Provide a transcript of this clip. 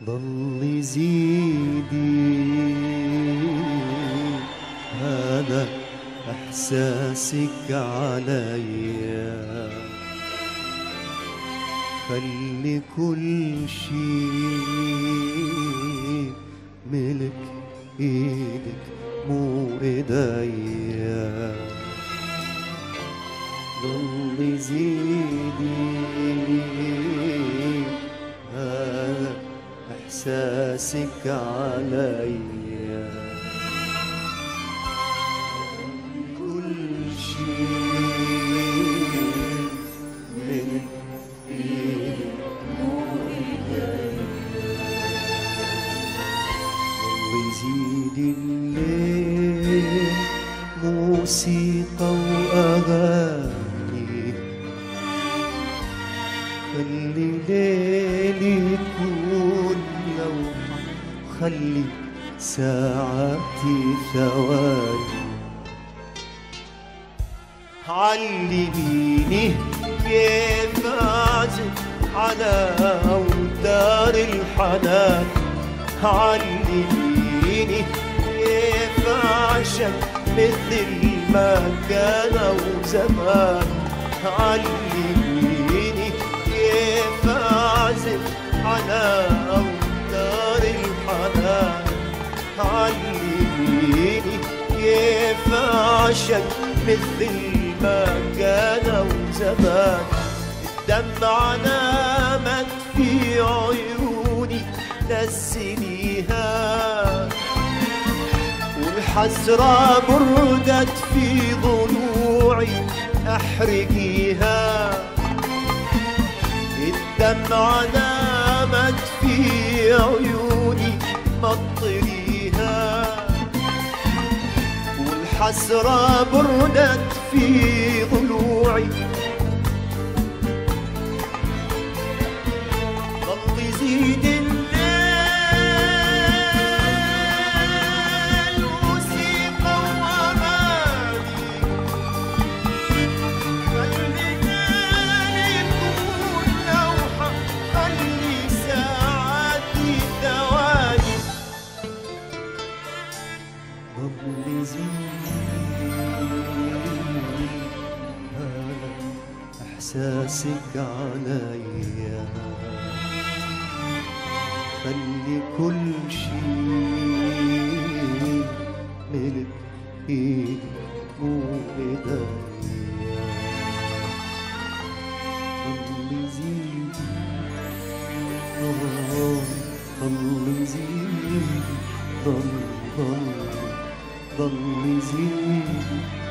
ضل يزيدي هذا إحساسك عليا، خلي كل شي ملك ايدك مو ايديا. ضل يزيدي هذا إحساسك عليا، كل شيء من إيدك مو إيديا. ضل يزيد الليل موسيقى وأغاني، خلي ليلي يكون لوحة، خلي ساعاتي ثواني. علميني كيف أعزف على أوتار الحنان، علميني كيف أعشق مثل ما كان زمان، علميني كيف أعزف على أوتار الحنان، علميني كيف أعشق مثل ما كان زمان. الدمعة نامت في عيوني نزليها، والحسرة بردت في ضلوعي أحرقيها. الدمعة نامت في عيوني مطريها، والحسرة بردت في ضلوعي. ضل يزيد الليل موسيقى وأغاني، خلي ليلي يكون لوحة، خلي ساعاتي ثواني. ضل يزيد هذا إحساسك عليا، خلي كل شيء ملك ايدك مو ايديا. ضل يزيد ضل يزيد ضل يزيد